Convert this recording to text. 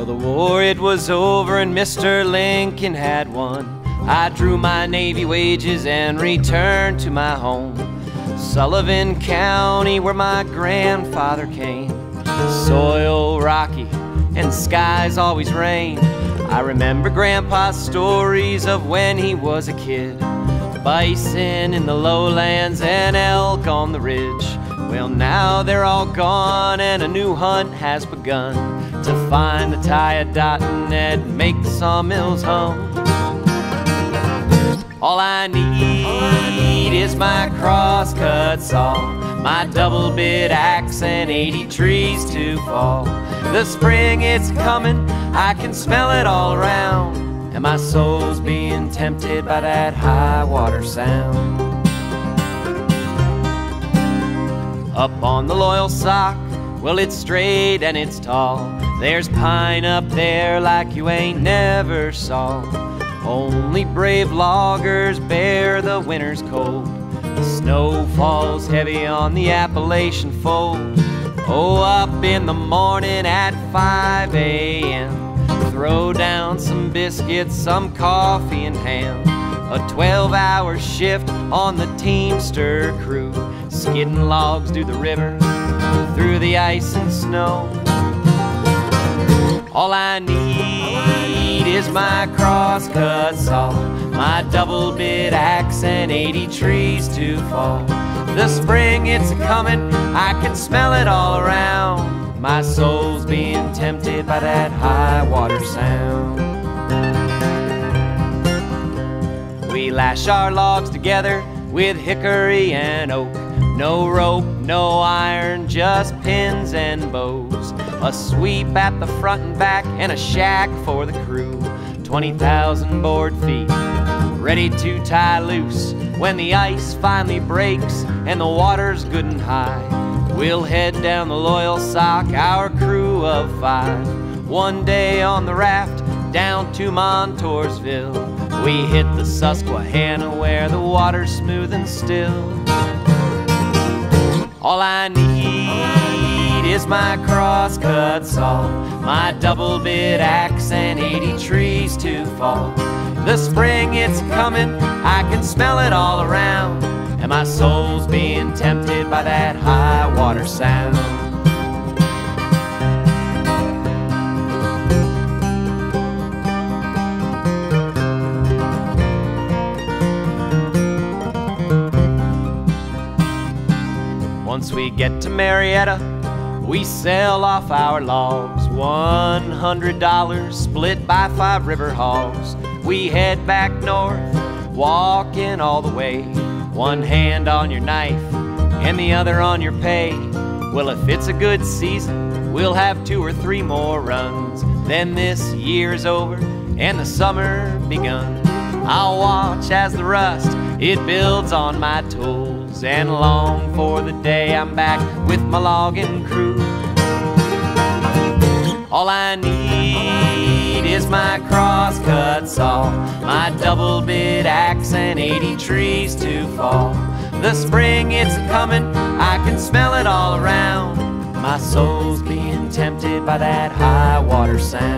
the war it was over and Mr. Lincoln had won, I drew my Navy wages and returned to my home, Sullivan County, where my grandfather came. Soil rocky and skies always rain. I remember Grandpa's stories of when he was a kid. Bison in the lowlands and elk on the ridge. Well, now they're all gone and a new hunt has begun to find the Tiadaghton and make the sawmills hum. All I need is my crosscut saw, my double bit axe and 80 trees to fall. The spring, it's coming, I can smell it all around, and my soul's being tempted by that high water sound. Up on the Loyalsock, well, it's straight and it's tall. There's pine up there like you ain't never saw. Only brave loggers bear the winter's cold. The snow falls heavy on the Appalachian fold. Oh, up in the morning at 5 a.m., throw down some biscuits, some coffee and ham. A 12-hour shift on the Teamster crew, skidding logs to the river, through the ice and snow. All I need is my crosscut saw, my double bit axe and 80 trees to fall. The spring, it's a-comin', I can smell it all around. My soul's being tempted by that high water sound. We lash our logs together with hickory and oak. No rope, no iron, just pins and bows. A sweep at the front and back and a shack for the crew. 20,000 board feet, ready to tie loose. When the ice finally breaks and the water's good and high, we'll head down the Loyalsock, our crew of 5. One day on the raft, down to Montoursville. We hit the Susquehanna where the water's smooth and still. All I need is my crosscut saw, my double bit axe and 80 trees to fall. The spring, it's coming, I can smell it all around, and my soul's being tempted by that high water sound. Once we get to Marietta, we sell off our logs. $100 split by 5 river hogs. We head back north, walking all the way. One hand on your knife and the other on your pay. Well, if it's a good season, we'll have 2 or 3 more runs. Then this year's over and the summer begun. I'll watch as the rust, it builds on my tools, and long for the day I'm back with my logging crew. All I need is my crosscut saw, my double bit axe and 80 trees to fall. The spring, it's coming, I can smell it all around. My soul's being tempted by that high water sound.